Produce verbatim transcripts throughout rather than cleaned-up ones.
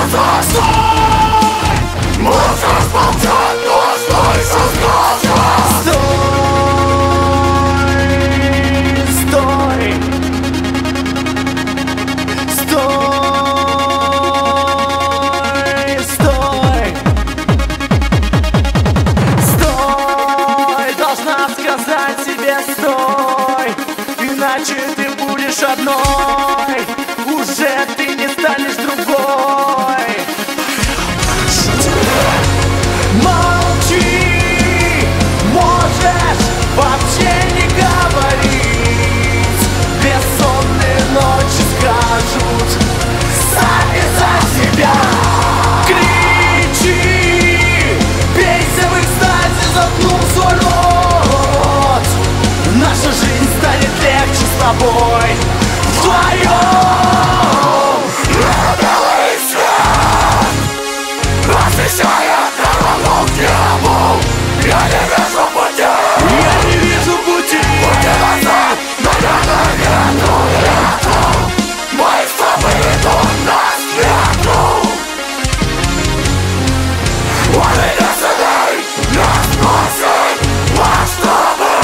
сказать. Стой! Можешь молчать, но останься сказать. Стой! Стой! Стой! Стой! Должна сказать себе стой, иначе ты будешь одной, уже ты не станешь другой. Молчи, можешь вообще не говорить, бессонные ночи скажут сами за себя. Кричи, бейся в экстазе, заткнув свой рот. Наша жизнь станет легче с тобой вдвоем. Белый свет освещает дорогу к небу. Я не вижу пути, Я не вижу пути. пути назад, но я на ветру, ветру. Мои стопы идут на свету. Он идет сюда, нас носит во чтобы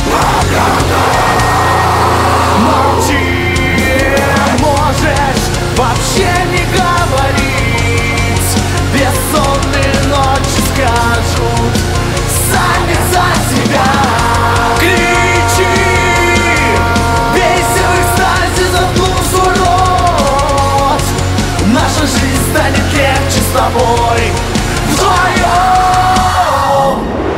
Молчи, можешь вообще не говорить, бессонные ночи скажут сами за себя. Кричи, бейся в экстазе, заткнув свой рот. Наша жизнь станет легче с тобой вдвоем.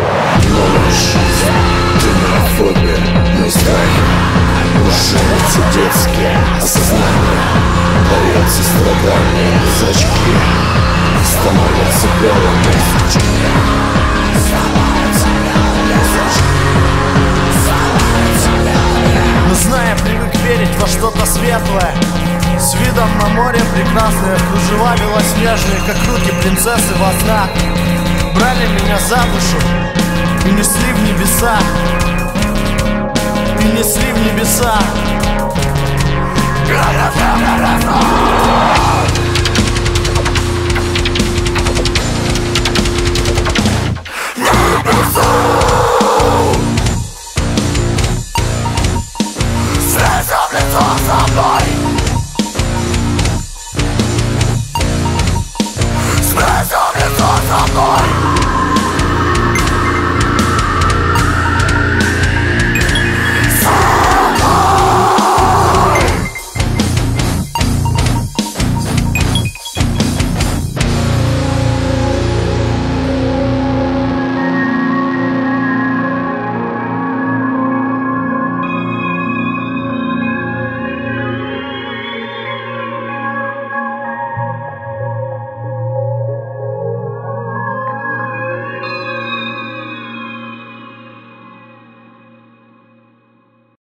Ты мирофобия, мои страхи, лишаются детские осознания. Дается страдания, зрачки становятся белыми. Но зная, привык верить во что-то светлое, с видом на море прекрасное, кружева белоснежные, как руки принцессы во снах, брали меня за душу и несли в небеса, и несли в небеса. Я